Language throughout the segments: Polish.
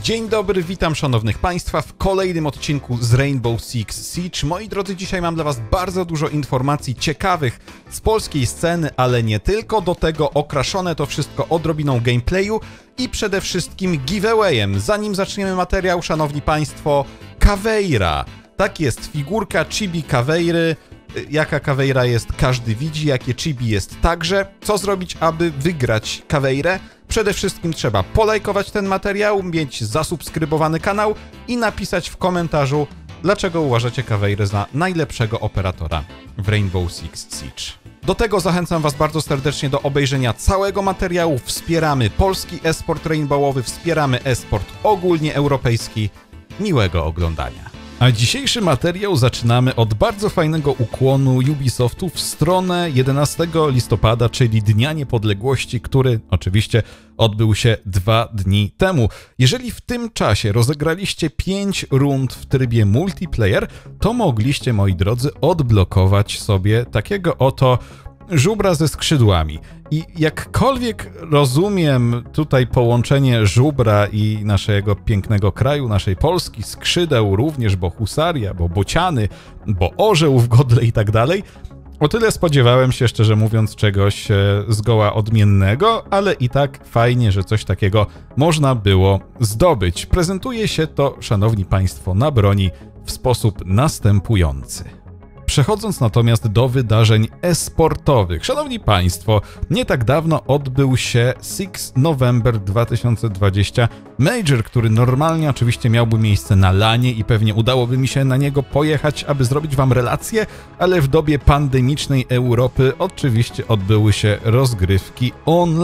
Dzień dobry, witam szanownych Państwa w kolejnym odcinku z Rainbow Six Siege. Moi drodzy, dzisiaj mam dla Was bardzo dużo informacji ciekawych z polskiej sceny, ale nie tylko. Do tego okraszone to wszystko odrobiną gameplayu i przede wszystkim giveawayem. Zanim zaczniemy materiał, szanowni Państwo, Caveira. Tak jest, figurka Chibi Caveiry. Jaka Caveira jest, każdy widzi, jakie Chibi jest także. Co zrobić, aby wygrać Caveirę? Przede wszystkim trzeba polajkować ten materiał, mieć zasubskrybowany kanał i napisać w komentarzu, dlaczego uważacie Caveirę za najlepszego operatora w Rainbow Six Siege. Do tego zachęcam Was bardzo serdecznie do obejrzenia całego materiału. Wspieramy polski e-sport rainbowowy, wspieramy e-sport ogólnie europejski. Miłego oglądania. A dzisiejszy materiał zaczynamy od bardzo fajnego ukłonu Ubisoftu w stronę 11 listopada, czyli Dnia Niepodległości, który oczywiście odbył się 2 dni temu. Jeżeli w tym czasie rozegraliście 5 rund w trybie multiplayer, to mogliście, moi drodzy, odblokować sobie takiego oto żubra ze skrzydłami. I jakkolwiek rozumiem tutaj połączenie żubra i naszego pięknego kraju, naszej Polski, skrzydeł również, bo husaria, bo bociany, bo orzeł w godle i tak dalej, o tyle spodziewałem się, szczerze mówiąc, czegoś zgoła odmiennego, ale i tak fajnie, że coś takiego można było zdobyć. Prezentuje się to, szanowni Państwo, na broni w sposób następujący. Przechodząc natomiast do wydarzeń e-sportowych. Szanowni Państwo, nie tak dawno odbył się 6 November 2020 Major, który normalnie oczywiście miałby miejsce na LANie i pewnie udałoby mi się na niego pojechać, aby zrobić Wam relację, ale w dobie pandemicznej Europy oczywiście odbyły się rozgrywki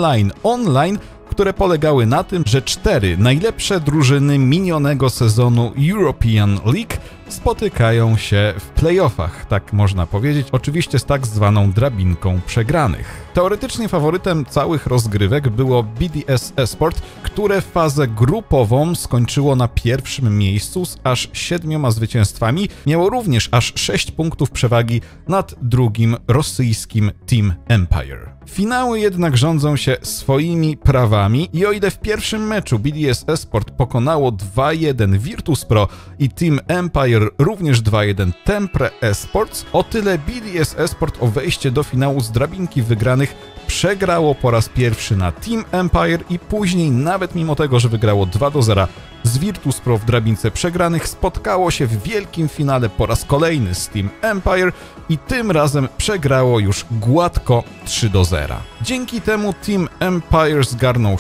online, które polegały na tym, że 4 najlepsze drużyny minionego sezonu European League spotykają się w playoffach, tak można powiedzieć, oczywiście z tak zwaną drabinką przegranych. Teoretycznie faworytem całych rozgrywek było BDS Esport, które fazę grupową skończyło na pierwszym miejscu z aż 7 zwycięstwami, miało również aż 6 punktów przewagi nad drugim rosyjskim Team Empire. Finały jednak rządzą się swoimi prawami i o ile w pierwszym meczu BDS Esport pokonało 2-1 Virtus.pro i Team Empire również 2-1 Tempre Esports, o tyle BDS Esport o wejście do finału z drabinki wygranych przegrało po raz pierwszy na Team Empire i później, nawet mimo tego, że wygrało 2-0 z Virtus.pro w drabince przegranych, spotkało się w wielkim finale po raz kolejny z Team Empire i tym razem przegrało już gładko 3-0. Dzięki temu Team Empire zgarnął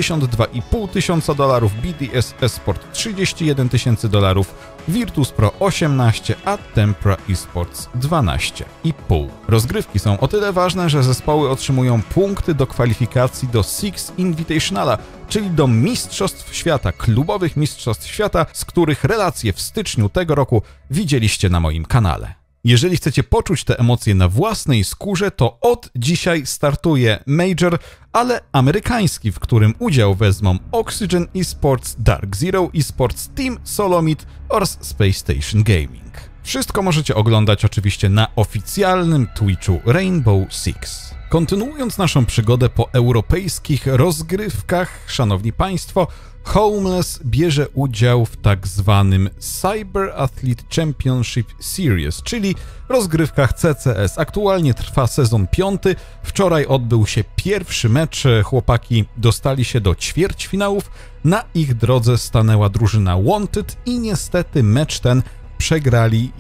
$62,5 tysiąca, BDS Esport $31,000, Virtus.pro 18, a Tempra Esports 12,5. Rozgrywki są o tyle ważne, że zespoły otrzymują punkty do kwalifikacji do Six Invitationala, czyli do Mistrzostw Świata, klubowych Mistrzostw Świata, z których relacje w styczniu tego roku widzieliście na moim kanale. Jeżeli chcecie poczuć te emocje na własnej skórze, to od dzisiaj startuje Major, ale amerykański, w którym udział wezmą Oxygen Esports, Dark Zero Esports, Team Solomid oraz Space Station Gaming. Wszystko możecie oglądać oczywiście na oficjalnym Twitchu Rainbow Six. Kontynuując naszą przygodę po europejskich rozgrywkach, szanowni Państwo, Homeless bierze udział w tak zwanym Cyber Athlete Championship Series, czyli rozgrywkach CCS. Aktualnie trwa sezon 5. Wczoraj odbył się pierwszy mecz. Chłopaki dostali się do ćwierćfinałów. Na ich drodze stanęła drużyna Wanted i niestety mecz ten przegrali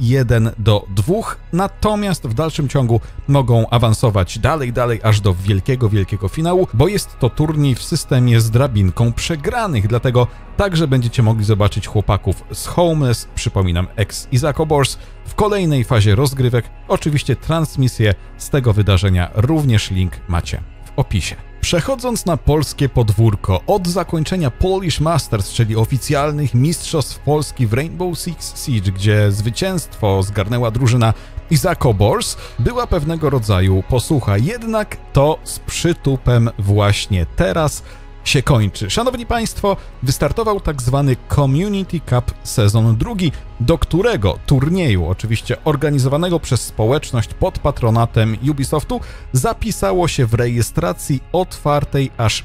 1-2, natomiast w dalszym ciągu mogą awansować dalej, aż do wielkiego finału, bo jest to turniej w systemie z drabinką przegranych, dlatego także będziecie mogli zobaczyć chłopaków z Homeless, przypominam ex-Isaac Bors, w kolejnej fazie rozgrywek. Oczywiście transmisję z tego wydarzenia, również link macie w opisie. Przechodząc na polskie podwórko, od zakończenia Polish Masters, czyli oficjalnych mistrzostw Polski w Rainbow Six Siege, gdzie zwycięstwo zgarnęła drużyna Isaac Bors, była pewnego rodzaju posłucha, jednak to z przytupem właśnie teraz się kończy. Szanowni Państwo, wystartował tak zwany Community Cup sezon drugi, do którego turnieju, oczywiście organizowanego przez społeczność pod patronatem Ubisoftu, zapisało się w rejestracji otwartej aż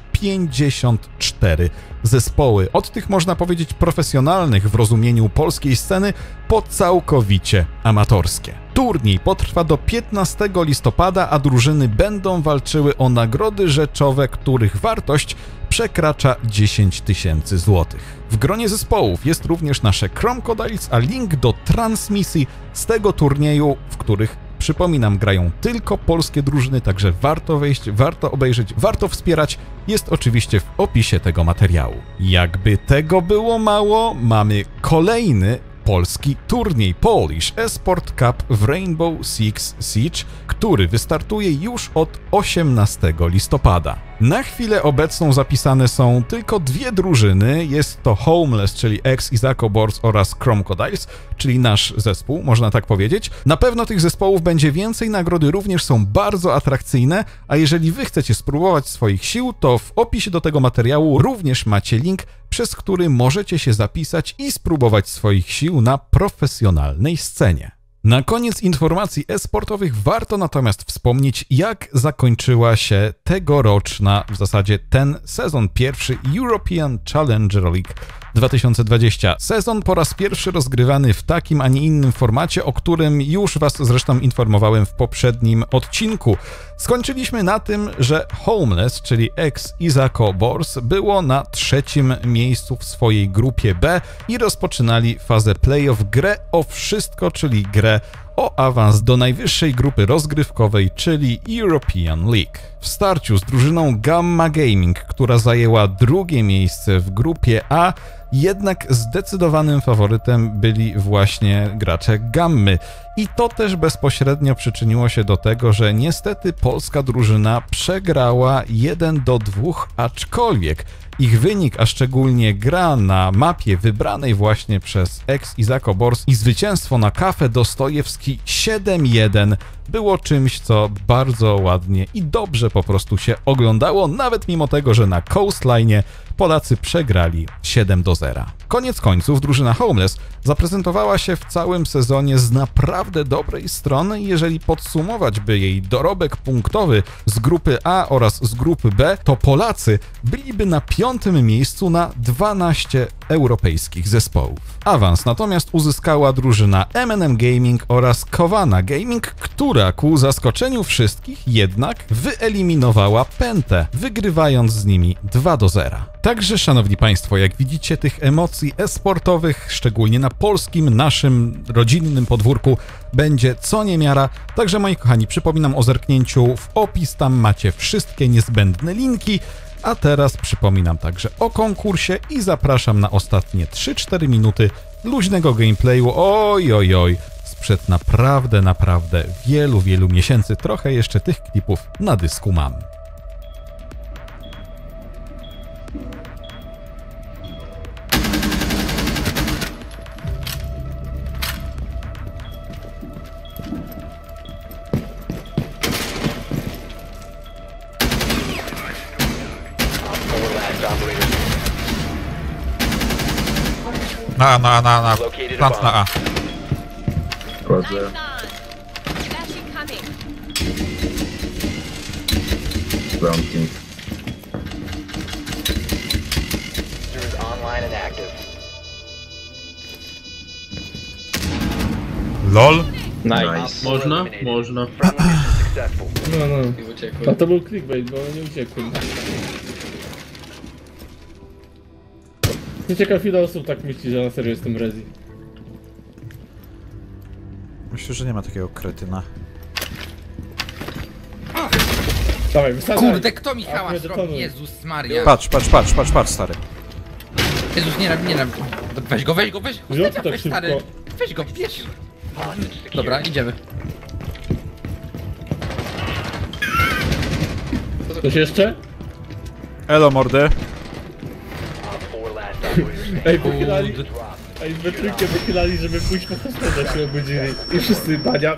54 zespoły. Od tych, można powiedzieć, profesjonalnych w rozumieniu polskiej sceny, po całkowicie amatorskie. Turniej potrwa do 15 listopada, a drużyny będą walczyły o nagrody rzeczowe, których wartość przekracza 10 000 złotych. W gronie zespołów jest również nasze Cromcodiles, a link do transmisji z tego turnieju, w których, przypominam, grają tylko polskie drużyny, także warto wejść, warto obejrzeć, warto wspierać, jest oczywiście w opisie tego materiału. Jakby tego było mało, mamy kolejny polski turniej Polish Esport Cup w Rainbow Six Siege, który wystartuje już od 18 listopada. Na chwilę obecną zapisane są tylko dwie drużyny, jest to Homeless, czyli ex-Izako Bors oraz Cromcodiles, czyli nasz zespół, można tak powiedzieć. Na pewno tych zespołów będzie więcej, nagrody również są bardzo atrakcyjne, a jeżeli wy chcecie spróbować swoich sił, to w opisie do tego materiału również macie link, przez który możecie się zapisać i spróbować swoich sił na profesjonalnej scenie. Na koniec informacji e-sportowych warto natomiast wspomnieć, jak zakończyła się tegoroczna, w zasadzie ten sezon pierwszy European Challenger League 2020. Sezon po raz pierwszy rozgrywany w takim, a nie innym formacie, o którym już was zresztą informowałem w poprzednim odcinku. Skończyliśmy na tym, że Homeless, czyli ex-Izako Bors, było na 3. miejscu w swojej grupie B i rozpoczynali fazę playoff, grę o wszystko, czyli grę o awans do najwyższej grupy rozgrywkowej, czyli European League. W starciu z drużyną Gamma Gaming, która zajęła 2. miejsce w grupie A, jednak zdecydowanym faworytem byli właśnie gracze Gammy. I to też bezpośrednio przyczyniło się do tego, że niestety polska drużyna przegrała 1-2, aczkolwiek ich wynik, a szczególnie gra na mapie wybranej właśnie przez ex-Izako Bors i zwycięstwo na Cafe Dostojewski 7-1 było czymś, co bardzo ładnie i dobrze po prostu się oglądało, nawet mimo tego, że na Coastline Polacy przegrali 7-0. Koniec końców drużyna Homeless zaprezentowała się w całym sezonie z naprawdę dobrej strony. Jeżeli podsumować by jej dorobek punktowy z grupy A oraz z grupy B, to Polacy byliby na 5. miejscu na 12 europejskich zespołów. Awans natomiast uzyskała drużyna M&M Gaming oraz Kowana Gaming, która ku zaskoczeniu wszystkich jednak wyeliminowała Pentę, wygrywając z nimi 2-0. Także, szanowni państwo, jak widzicie, tych emocji e-sportowych, szczególnie na polskim, naszym rodzinnym podwórku, będzie co niemiara. Także, moi kochani, przypominam o zerknięciu w opis, tam macie wszystkie niezbędne linki. A teraz przypominam także o konkursie i zapraszam na ostatnie 3-4 minuty luźnego gameplayu. Oj, sprzed naprawdę wielu miesięcy. Trochę jeszcze tych klipów na dysku mam. Na. Plant na A. Wchodzę. Planting. LOL. Nice. Można? Można. No. A to był clickbait, bo nie uciekłem. Nie ciekaw, ile osób tak myśli, że na serio jestem Rezi. Myślę, że nie ma takiego kretyna. Dawaj, wysadzaj! Kurde, kto mi hałas robi? Jezus Maria. Patrz, stary. Jezus, nie. Weź go. Wziął to tak Weź, stary. szybko. Weź go, bierz. Dobra, idziemy. Coś jeszcze? Elo, mordy. Ej, wychylali. Ej, we trójkę wychylali, żeby pójść po hospodę, się obudzili. I wszyscy, bania.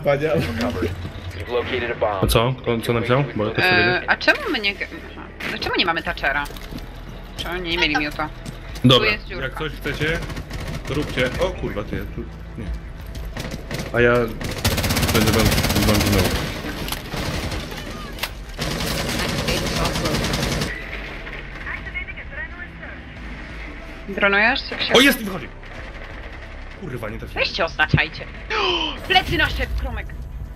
A co? Co napisał? Bo ja też sobie A czemu my nie... Dlaczego nie mamy Thatchera? Proszę, nie mieli miuta. Dobra, jest dziurka. jak coś chcecie, to róbcie. O kurwa, ty, tu, nie. A ja będę wam znowu. Dronujesz? Jak się... O, jest i wychodzi! Kurwa, nie trafiłem. Weźcie, oznaczajcie. Plecy nasze, Kromek.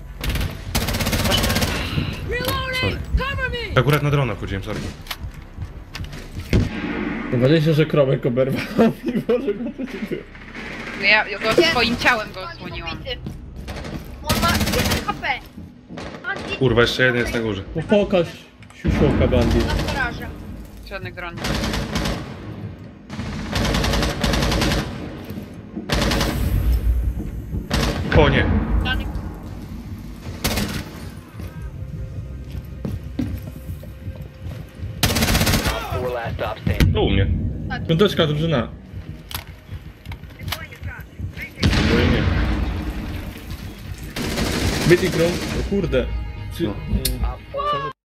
Sorry. Akurat na drona chodziłem, sorry. Najważniejsze, że Kromek oberwał i może go to nie było. Ja go swoim ciałem go osłoniłam. On ma 1 HP. Kurwa, jeszcze jeden jest na górze. No pokaż siusiołka Gandhi. Na garażach. Żadnych dron. O nie! To u mnie. Piąteczka, drużyna. Moje nie. Meeting room, o kurde. Czy... No. Czemu